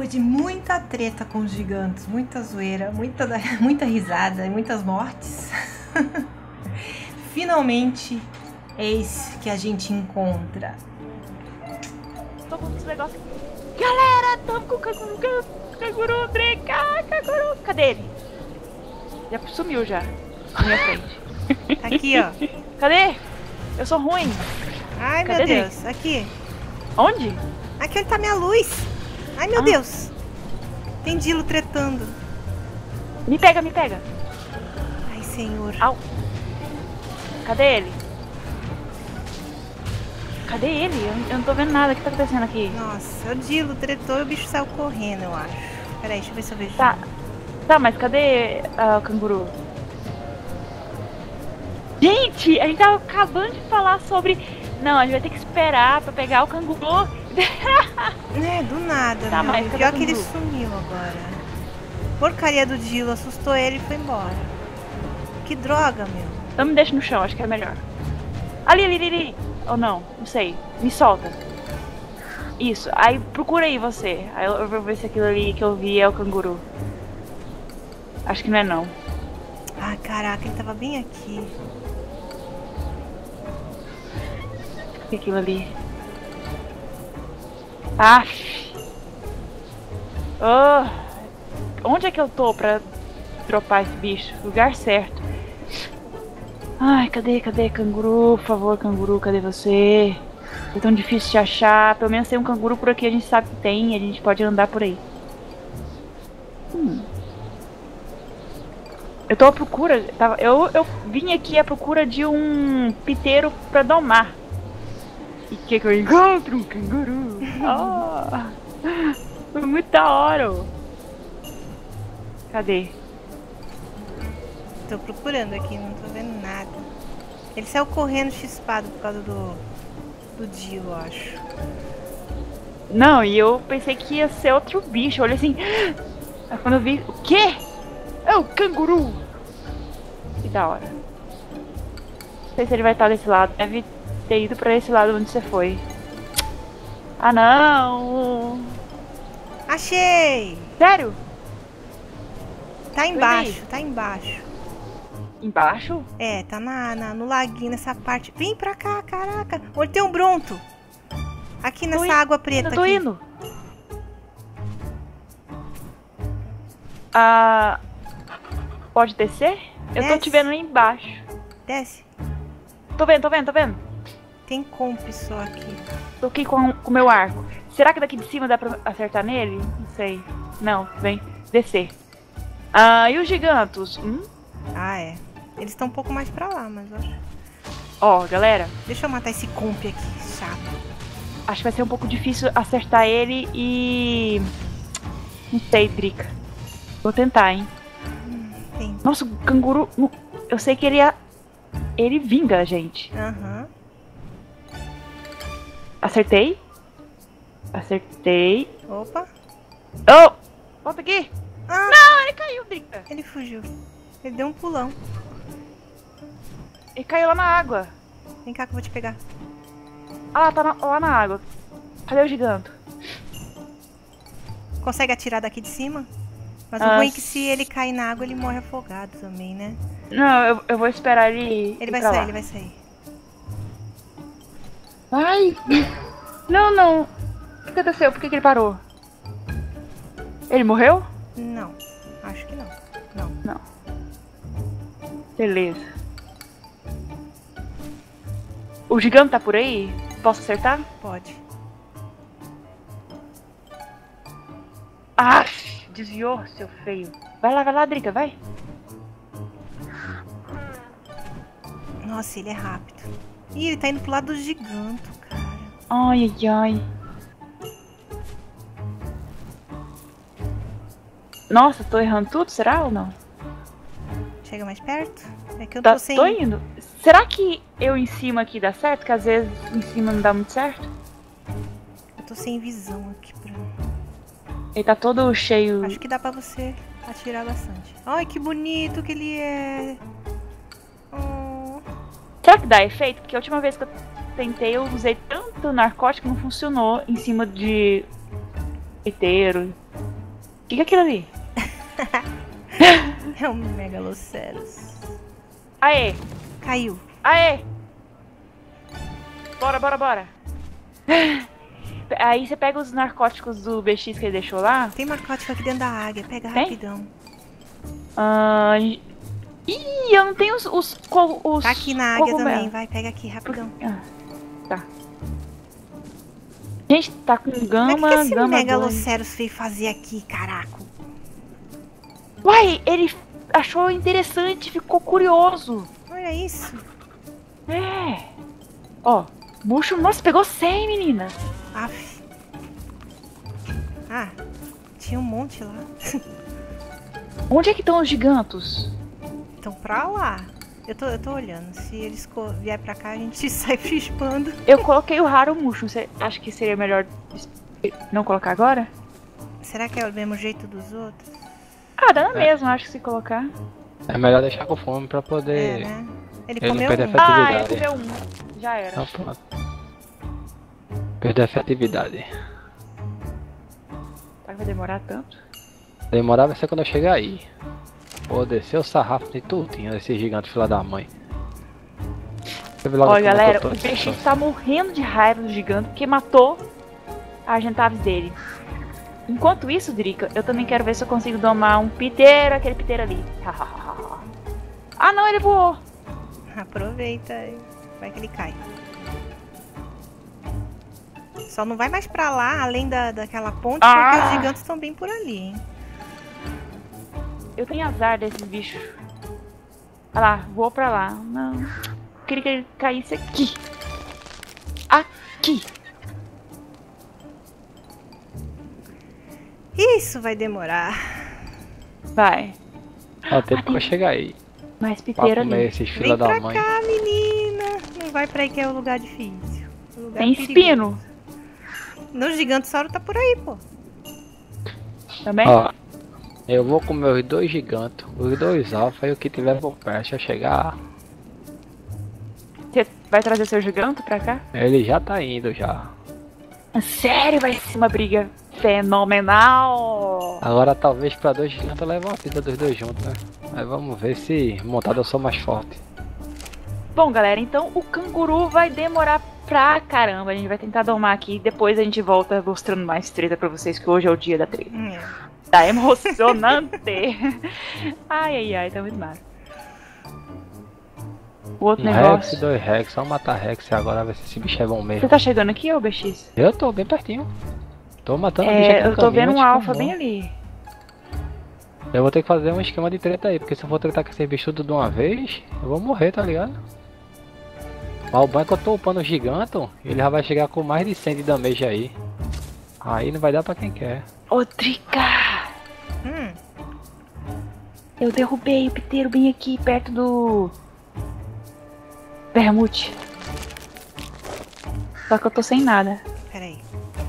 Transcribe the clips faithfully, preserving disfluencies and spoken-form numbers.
Depois de muita treta com os gigantes, muita zoeira, muita, muita risada e muitas mortes, finalmente eis que a gente encontra. Tô com os negócios. Galera, tamo com o canguru, canguru, breca, canguru. Cadê ele? Já sumiu já, na minha frente. Tá aqui, ó. Cadê? Eu sou ruim. Ai, Cadê meu Deus, ele? aqui. Onde? Aqui onde tá minha luz. Ai, meu Ah. Deus. Tem Dilo tretando. Me pega, me pega. Ai, senhor. Au. Cadê ele? Cadê ele? Eu, eu não tô vendo nada. O que tá acontecendo aqui? Nossa, o Dilo tretou e o bicho saiu correndo, eu acho. Peraí, deixa eu ver se eu vejo. Tá. Tá, mas cadê ah, o canguru? Gente, a gente tava acabando de falar sobre... Não, a gente vai ter que esperar pra pegar o canguru. É, do nada, Tá, meu. mas cadê Pior o que ele canguru? sumiu agora. Porcaria do Dilo, assustou ele e foi embora. Que droga, meu. Então me deixa no chão, acho que é melhor. Ali, ali, ali, ali. Ou não, não sei. Me solta. Isso, aí procura aí você. Aí eu, eu vou ver se aquilo ali que eu vi é o canguru. Acho que não é não. Ah, caraca, ele tava bem aqui. O que é aquilo ali? Aff. Oh. Onde é que eu tô pra dropar esse bicho? Lugar certo. Ai, cadê, cadê, canguru? Por favor, canguru, cadê você? É tão difícil de achar. Pelo menos tem um canguru por aqui, a gente sabe que tem. E a gente pode andar por aí. Hum. Eu tô à procura. Tava, eu, eu vim aqui à procura de um piteiro pra domar. E o que que eu encontro? Um canguru. Oh, foi muito da hora. Cadê? Tô procurando aqui, não tô vendo nada. Ele saiu correndo chispado por causa do, do Dilo, eu acho. Não, e eu pensei que ia ser outro bicho. Olha assim. Aí quando eu vi. O quê? É o canguru! Que da hora. Não sei se ele vai estar desse lado. Deve ter ido pra esse lado onde você foi. Ah, não! Achei! Sério? Tá embaixo, tá embaixo. Embaixo? É, tá na, na- no laguinho, nessa parte. Vem pra cá, caraca. Onde tem um Bronto? Aqui Tô nessa indo, água preta Eu tô aqui. indo. Ah. Pode descer? Eu tô Desce. te vendo lá embaixo. Desce. Tô vendo, tô vendo, tô vendo. Tem comp só aqui. Tô aqui com o meu arco. Será que daqui de cima dá pra acertar nele? Não sei. Não, vem. Descer. Ah, e os gigantos? Hum? Ah, é. Eles estão um pouco mais pra lá, mas eu acho. Ó, galera. Deixa eu matar esse comp aqui, chato. Acho que vai ser um pouco difícil acertar ele e... Não sei, Drica. Vou tentar, hein. Hum, tem. Nossa, o canguru... Eu sei que ele ia... Ele vinga a gente. Aham. Acertei. Acertei. Opa. Oh! Volta aqui. Ah, Não, ele caiu, Drica. ele fugiu. Ele deu um pulão. Ele caiu lá na água. Vem cá que eu vou te pegar. Ah, lá, tá na, lá na água. Cadê o giganto? Consegue atirar daqui de cima? Mas o Ah, ruim é que se ele cair na água, ele morre afogado também, né? Não, eu, eu vou esperar ele Ele ir vai pra sair, lá. ele vai sair. Ai! Não, não. O que aconteceu? Por que, que ele parou? Ele morreu? Não, acho que não. Não. Não. Beleza. O gigante tá por aí? Posso acertar? Pode. Ah! Desviou, seu feio. Vai lá, vai lá, Drica, vai. Nossa, ele é rápido. Ih, ele tá indo pro lado do giganto, cara. Ai, ai, ai. Nossa, tô errando tudo, será ou não? Chega mais perto? É que eu Tá, tô sem... tô indo. Será que eu em cima aqui dá certo? Que às vezes em cima não dá muito certo? Eu tô sem visão aqui pra... Ele tá todo cheio. Acho que dá pra você atirar bastante. Ai, que bonito que ele é. Oh. Será que dá efeito? Porque a última vez que eu tentei, eu usei tanto narcótico que não funcionou em cima de inteiro. que, que é aquilo ali? É um Megaloceros. Aê! Caiu. Aê! Bora, bora, bora. Aí você pega os narcóticos do B X que ele deixou lá. Tem narcótico aqui dentro da águia. Pega Tem? rapidão. Ah, ih, eu não tenho os... os, co- os Tá aqui na águia cogumelos. também. Vai, pega aqui rapidão. Ah, tá. Gente, tá com gama, Mas o que esse gama dois. Megaloceros veio fazer aqui, caraca? Uai, ele achou interessante, ficou curioso. Olha isso. É. Ó, murcho, nossa, pegou cem, menina. Aff. Ah, tinha um monte lá. Onde é que estão os gigantos? Então pra lá. Eu tô, eu tô olhando. Se eles co- vier pra cá, a gente sai frispando. Eu coloquei o raro murcho. Você acha que seria melhor não colocar agora? Será que é o mesmo jeito dos outros? Ah, dá na É. mesma, acho que se colocar. É melhor deixar com fome pra É, poder... né? Ele Ele não comeu perde a um. fé. Ah, ele Efetividade. comeu um. Já era. Então, pronto. Perder a efetividade. Será que vai demorar tanto? Demorar vai ser quando eu chegar aí. Vou descer o sarrafo de tudinho desse gigante filha da mãe. Você vê logo Olha, como eu tô galera, todo o B X destroçado. tá morrendo de raiva do gigante porque matou a Argentavis dele. Enquanto isso, Drica, eu também quero ver se eu consigo domar um piteiro, aquele piteiro ali. Ah, não, ele voou. Aproveita. Vai que ele cai. Só não vai mais pra lá, além da, daquela ponte, Ah. porque os gigantes estão bem por ali, hein? Eu tenho azar desses bichos. Olha lá, voou pra lá. Não, eu queria que ele caísse aqui. Aqui. Isso vai demorar. Vai. Ó, tempo Ah, que eu tem- chegar aí. Mais Pra piteiro comer ali. esses Vem filha da pra mãe. cá, menina. Não vai pra aí que é o lugar difícil. O lugar Tem perigoso. espino No gigantossauro tá por aí, pô. também? Ó, eu vou comer os dois gigantes, os dois alfa e o que tiver por perto. Se eu chegar, Você vai trazer seu gigante pra cá? ele já tá indo já. Sério, vai ser uma briga fenomenal. Agora talvez pra dois gigantes eu leve uma vida dos dois juntos, né? Mas vamos ver se montado eu sou mais forte. Bom, galera, então o canguru vai demorar pra caramba. A gente vai tentar domar aqui e depois a gente volta mostrando mais treta pra vocês, que hoje é o dia da treta. Hum, é. Tá emocionante. Ai, ai, ai, tá muito massa. O outro Um Rex negócio. e dois Rex, só matar Rex agora, ver se esse bicho é bom Você mesmo. tá chegando aqui, ô B X? Eu tô bem pertinho. Tô matando o bicho aqui É, no eu tô caminho, vendo um antes que eu alfa morra. bem ali. Eu vou ter que fazer um esquema de treta aí, porque se eu for tretar com esse bicho tudo de uma vez, eu vou morrer, tá ligado? Mas o bom é que eu tô upando o gigante, ele já vai chegar com mais de cem de damage aí. Aí não vai dar pra quem quer. Ô, Drica! Hum, Eu derrubei o piteiro bem aqui, perto do... Vermute. Só que eu tô sem nada. peraí.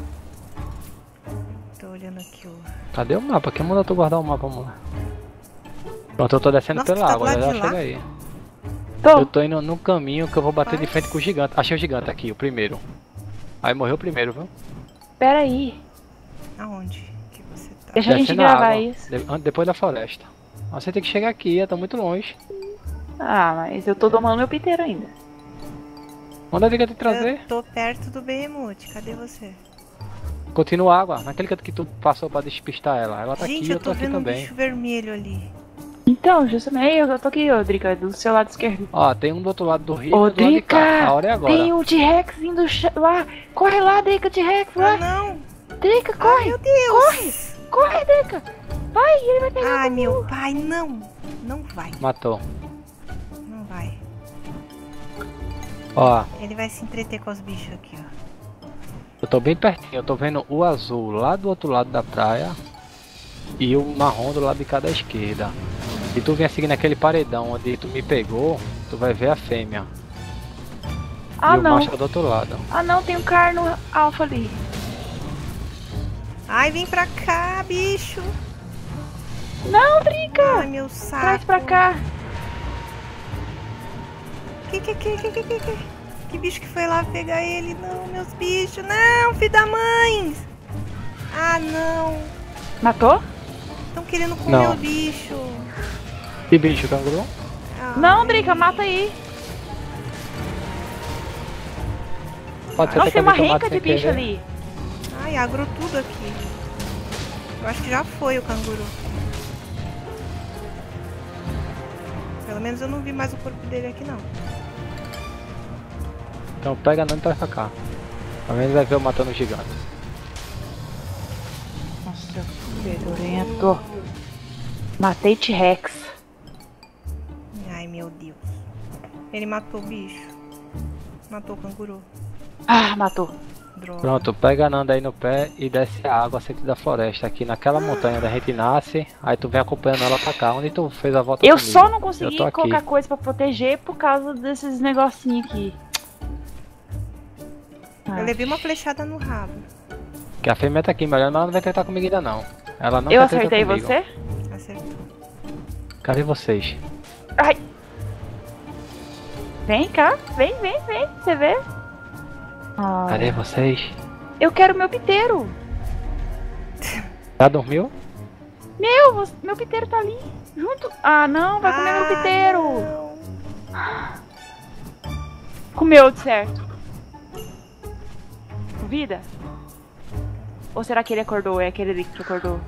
Tô olhando aqui o... Cadê o mapa? Quem mandou tu guardar o mapa, amor? Pronto, eu tô descendo Nossa, pela tá do água, lado já de já lá? chega aí. Tô. Eu tô indo no caminho que eu vou bater de Rapaz. frente com o gigante. Achei o gigante aqui, o primeiro. Aí morreu o primeiro, viu? Pera aí. Aonde que você tá? Deixa a gente Descendo a gravar água, isso. de- an- depois da floresta. Mas você tem que chegar aqui, eu tô muito longe. Ah, mas eu tô domando meu piteiro ainda. Manda a dica te trazer. Eu tô perto do Behemoth. Cadê você? Continua a água, naquele canto que tu passou pra despistar ela. Ela tá Gente, aqui, eu eu tô tô aqui vendo um também. bicho vermelho ali. Então, justamente, eu tô aqui, ô Drica, do seu lado esquerdo. Ó, tem um do outro lado do rio Ô, e do lado de cá. Drica! A hora é agora. Tem um T-Rex indo cha- lá. Corre lá, Drica, T-Rex, Ah, lá. não! Drica, Ai, corre. meu Deus! Corre, Drica. Vai, ele vai pegar. Ai, meu pai, não! Não vai, Matou. não vai. Ó, Ele vai se entreter com os bichos aqui, ó. eu tô bem pertinho. Eu tô vendo o azul lá do outro lado da praia. E o marrom do lado de cada esquerda. Se tu vier seguindo aquele paredão onde tu me pegou, tu vai ver a fêmea. Ah, e o não. macho é do outro lado. Ah, não, tem um carno alfa ali. Ai, vem pra cá, bicho! Não, Drica. Ai, meu saco! Traz pra cá. Que, que, que, que, que, que, que? Que bicho que foi lá pegar ele? Não, meus bichos! Não, filho da mãe! Ah, não! Matou? Estão querendo comer Não. o bicho. Que bicho, canguru? Não, Ai. Drica, mata aí. Pode ser Nossa, até tem que uma eu mato renca sem de bicho querer. ali. Ai, agrou tudo aqui. Eu acho que já foi o canguru. Pelo menos eu não vi mais o corpo dele aqui, não. Então pega não e traz pra cá. Pelo menos vai ver eu matando o gigante. Nossa, fedorento. Matei T-Rex. Ai, meu Deus. Ele matou o bicho. Matou o canguru. Ah, matou. Droga. Pronto, pega a Nanda aí no pé e desce a água sentido da floresta. Aqui naquela montanha onde a gente nasce. Aí tu vem acompanhando ela pra cá. Onde tu fez a volta Eu comigo? só não Eu consegui tô aqui. colocar coisa pra proteger por causa desses negocinhos aqui. Ah. Eu levei uma flechada no rabo. Que a fêmea tá aqui, mas ela não vai tentar comigo ainda não. Ela não Eu quer tretar acertei comigo. você? Acertou. Cadê vocês? Ai. Vem cá, vem, vem, vem, você vê? Ah, Cadê vocês? eu quero meu piteiro. Já dormiu? Meu, você- meu piteiro tá ali, junto. Ah, não, vai comer meu Ah, piteiro. não. Comeu, de certo. Duvida? Ou será que ele acordou? É aquele ali que acordou?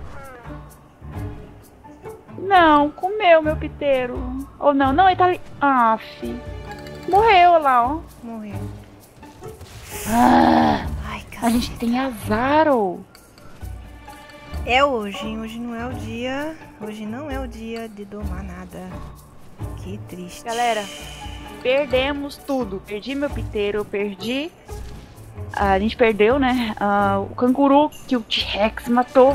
Não, comeu meu piteiro. Ou não, não, ele tá ali. Ah, fi. Morreu lá, ó. Morreu. Ah, Ai, a cara. gente tem azar, ô. É hoje, hein? Hoje não é o dia. Hoje não é o dia de domar nada. Que triste. Galera, perdemos tudo. Perdi meu piteiro, perdi. A gente perdeu, né? Ah, o canguru que o T-Rex matou.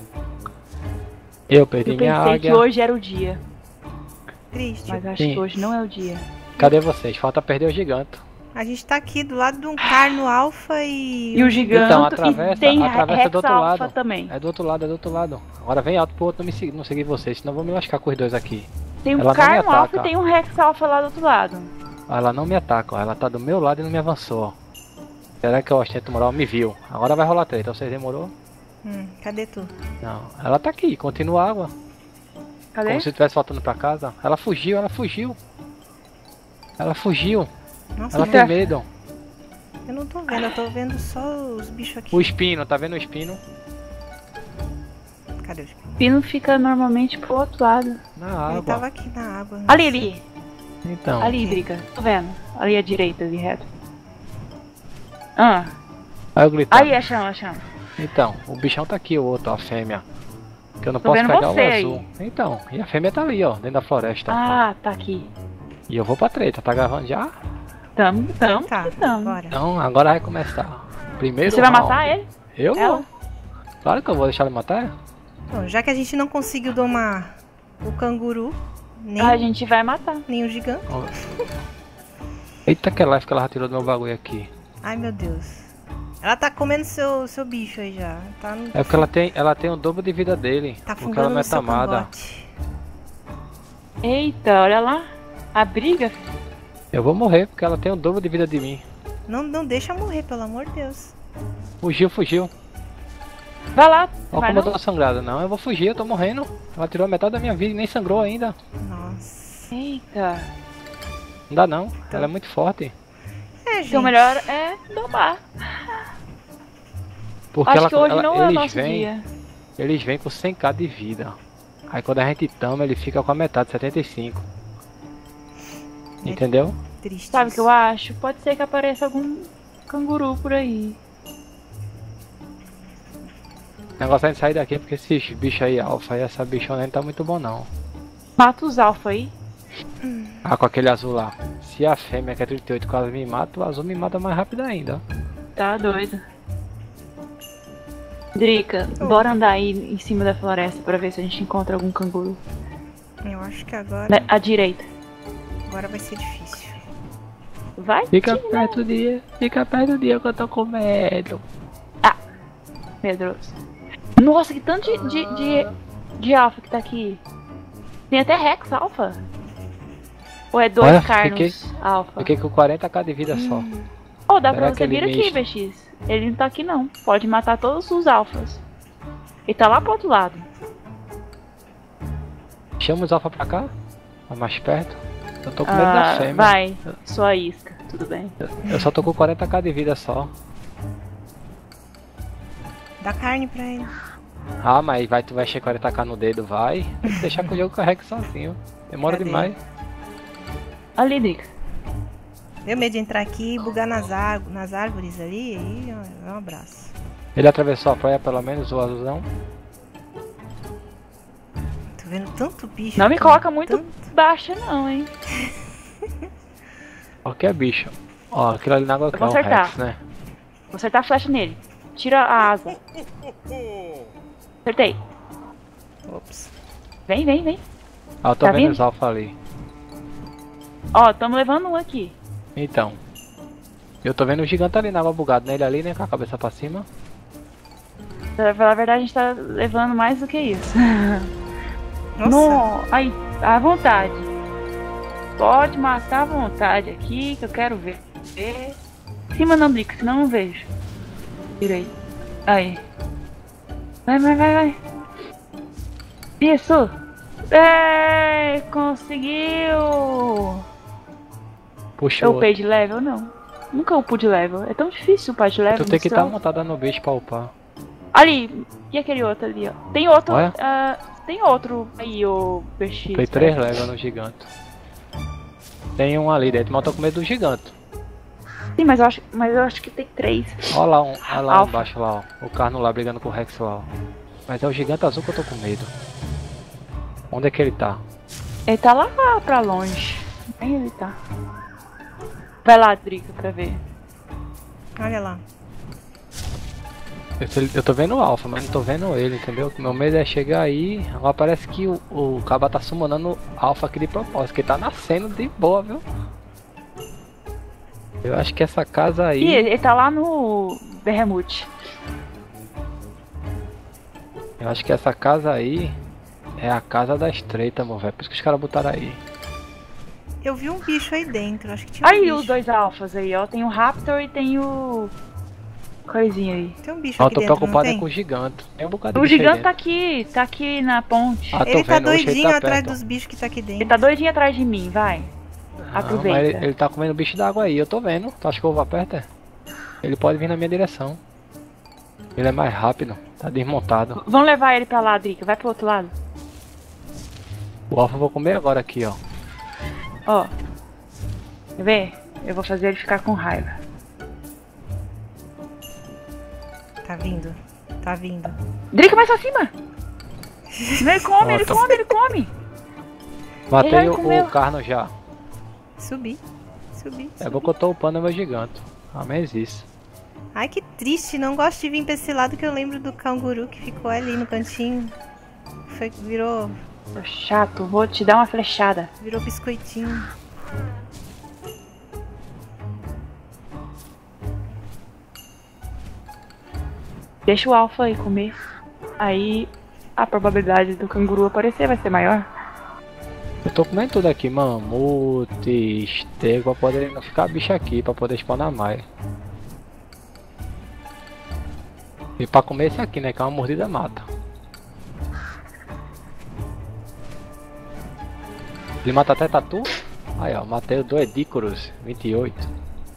Eu perdi Eu minha pensei que águia. hoje era o dia. Triste. Mas acho Sim. que hoje não é o dia. Cadê vocês? Falta perder o gigante. A gente tá aqui do lado de um carno alfa e. E o gigante Então, atravessa- e tem atravessa Rex do outro Alpha lado. também. É do outro lado, é do outro lado. Agora vem alto pro outro não, me seguir, não seguir vocês, senão eu vou me lascar com os dois aqui. Tem um Ela não me carno ataca. alfa e tem um Rex Alpha lá do outro lado. Ela não me ataca, ó. Ela tá do meu lado e não me avançou. Ó. Será que eu ostento moral? Me viu. Agora vai rolar treta. Vocês demorou? Hum, cadê tu? Não. Ela tá aqui, continua a água. Cadê? Como se estivesse voltando pra casa. Ela fugiu, ela fugiu. Ela fugiu. Nossa, Ela eu tem não, medo. eu não tô vendo, eu tô vendo só os bichos aqui. O espino, tá vendo o espino? Cadê o espinho? O pino fica normalmente pro outro lado. Na Ele água. tava aqui na água. Ali, ali. Então. Ali, Drica. Tô vendo. Ali à direita, ali reto. Ah. Aí eu gritando. Aí, achamos, achamos. Então, o bichão tá aqui, o outro, a fêmea. Que eu não Tô posso vendo pegar você o aí. azul. Então, e a fêmea tá ali, ó, dentro da floresta. Ah, tá aqui. E eu vou pra treta, tá gravando já? Tamo, tamo, Tá, tamo. bora. Então, agora vai começar. Primeiro Você vai round. matar ele? Eu Ela? vou. Claro que eu vou deixar ele matar. Bom, já que a gente não conseguiu domar o canguru, nem, A gente vai matar. nem o gigante. Eita que life que ela já tirou do meu bagulho aqui. Ai, meu Deus. Ela tá comendo seu, seu bicho aí já. Tá, no- É porque ela tem, ela tem o dobro de vida dele. tá porque ela fungando não é no seu tamada. cangote. Eita, olha lá. A briga. Eu vou morrer porque ela tem o dobro de vida de mim. Não, não deixa morrer, pelo amor de Deus. Fugiu, fugiu. Vai lá. Olha Vai como eu não? tô sangrado. Não, eu vou fugir, eu tô morrendo. Ela tirou metade da minha vida e nem sangrou ainda. Nossa. Eita. Não dá não. Ela é muito forte. É, gente. Então o melhor é domar. Porque Acho ela, que hoje ela- não é o eles nosso vêm, dia. eles vêm com cem k de vida. Aí quando a gente tama, ele fica com a metade, setenta e cinco. É. Entendeu? Triste. Sabe o que eu isso. acho? Pode ser que apareça algum canguru por aí. O negócio é de sair daqui porque esses bichos aí, alfa e essa bichona não tá muito bom não. Mata os alfa aí. Ah, com aquele azul lá. Se a fêmea que é trinta e oito quase me mata, o azul me mata mais rápido ainda. Tá doido. Drica, Oh. bora andar aí em cima da floresta pra ver se a gente encontra algum canguru. Eu acho que agora, Na- À direita. agora vai ser difícil. Vai? Fica Tira. perto de. Fica perto de eu que eu tô com medo. Medroso. Nossa, que tanto de, de, de, de alfa que tá aqui. Tem até Rex alfa. Ou é dois Olha, carnos fiquei- alfa? Fiquei com quarenta k de vida só. Oh, dá pra Será você que ele vir aqui, misto? B X. Ele não tá aqui não. Pode matar todos os alfas. Ele tá lá pro outro lado. Chama os alfa pra cá. Tá mais perto. Eu tô com medo Ah, da fêmea. vai, sua isca, tudo bem. Eu só tô com quarenta k de vida só. Dá carne pra ele. Ah, mas vai, tu vai encher quarenta k no dedo, vai. Tem que deixar que o jogo carregue sozinho. Demora Cadê? demais. Ali, Drica. Deu medo de entrar aqui e bugar nas, ar... nas árvores ali. Aí, ó, um abraço. Ele atravessou a praia pelo menos, o azulzão. Tô vendo tanto bicho. Não me aqui, coloca muito tanto. baixa não, hein. Qualquer bicho. Ó, aquilo ali na água que é vou um acertar. Rex, né? Vou acertar a flecha nele. Tira a asa. Acertei. Ops. Vem, vem, vem. Ah, eu tô Tá vendo vindo? os alfa ali. Ó, tamo levando um aqui. Então. Eu tô vendo o gigante ali na água bugado nele ali, né? Com a cabeça pra cima. Pra falar a verdade, a gente tá levando mais do que isso. Nossa. No, aí, à vontade. Pode matar à vontade aqui, que eu quero ver. Ver. Em cima não, Drica, senão eu não vejo. Virei. Aí. Vai, vai, vai, vai. Isso. É, conseguiu. Puxa Eu o upei de level? Não. Nunca upo de level. É tão difícil upar de level. Tu tem que estar tá... montada no bicho pra upar. Ali. E aquele outro ali, ó. Tem outro. Olha. ah, tem outro aí, o B X. Tem três levels no gigante. Tem um ali dentro, mas eu tô com medo do gigante. Sim, mas eu acho, mas eu acho que tem três. Olha lá, um, olha lá Alpha. embaixo lá, ó. O carno lá brigando com o Rex lá, ó. Mas é o gigante azul que eu tô com medo. Onde é que ele tá? Ele tá lá pra longe. Aí ele tá. Vai lá, Drica, pra ver. Olha lá. Eu, tô- eu tô vendo o alfa, mas não tô vendo ele, entendeu? Meu medo é chegar aí. Agora parece que o, o Caba tá summonando o alfa aqui de propósito, que ele tá nascendo de boa, viu? Eu acho que essa casa aí. Ih, ele, ele tá lá no Berremute. Eu acho que essa casa aí é a casa da estreita, meu velho. Por isso que os caras botaram aí. Eu vi um bicho aí dentro. Acho que tinha um Aí bicho. os dois alfas aí, ó. Tem o Raptor e tem o... Coisinha aí. Tem um bicho Ó, eu aqui tô dentro, não preocupado é tem? com o gigante. Tem um bocado de O bicho aí gigante tá dentro. aqui, tá aqui na ponte. Ah, tô Ele tá vendo, oxe, ele doidinho tá atrás perto. dos bichos que tá aqui dentro. Ele tá doidinho atrás de mim, vai. Não, Aproveita. mas ele, ele tá comendo bicho d'água aí, eu tô vendo. Tu acha que eu vou perto? É? Ele pode vir na minha direção. Ele é mais rápido, tá desmontado. Vamos levar ele pra lá, Drica. Vai pro outro lado. O alfa eu vou comer agora aqui, ó. Ó. Quer ver? Eu vou fazer ele ficar com raiva. Tá vindo. Tá vindo. Drica, mais pra cima! Ele come, ele Ó, tô- come, ele come! Matei Ele já o, comeu. o carno já. Subi. Subi. É bom que eu tô upando meu gigante. Ah, mas isso. Ai, que triste. Não gosto de vir pra esse lado que eu lembro do canguru que ficou ali no cantinho. Foi, virou, Tô chato, vou te dar uma flechada. virou biscoitinho. Deixa o alfa aí comer. Aí a probabilidade do canguru aparecer vai ser maior. Eu tô comendo tudo aqui, mamute, estego, pra poder não ficar bicho aqui, pra poder spawnar mais. E pra comer esse aqui, né, que é uma mordida mata. Ele mata até tatu? Aí ó, matei o do Edícoros, vinte e oito.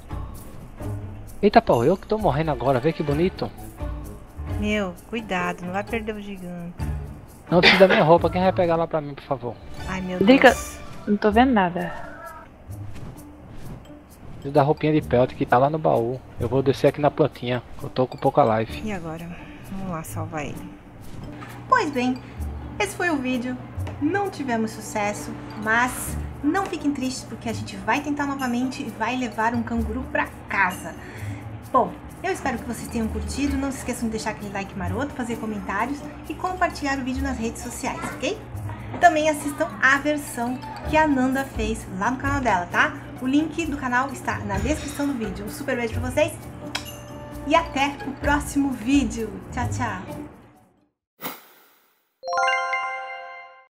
Eita porra, eu que tô morrendo agora, vê que bonito. Meu, cuidado. Não vai perder o gigante. Não precisa da minha roupa, quem vai pegar lá pra mim, por favor? Ai, meu Drica, Deus. não tô vendo nada. Preciso da roupinha de pelt que tá lá no baú. Eu vou descer aqui na plantinha, eu tô com pouca life. E agora? Vamos lá salvar ele. Pois bem, esse foi o vídeo. Não tivemos sucesso, mas não fiquem tristes porque a gente vai tentar novamente e vai levar um canguru pra casa. Bom, eu espero que vocês tenham curtido. Não se esqueçam de deixar aquele like maroto, fazer comentários e compartilhar o vídeo nas redes sociais, ok? Também assistam a versão que a Nanda fez lá no canal dela, tá? O link do canal está na descrição do vídeo. Um super beijo pra vocês e até o próximo vídeo. Tchau, tchau!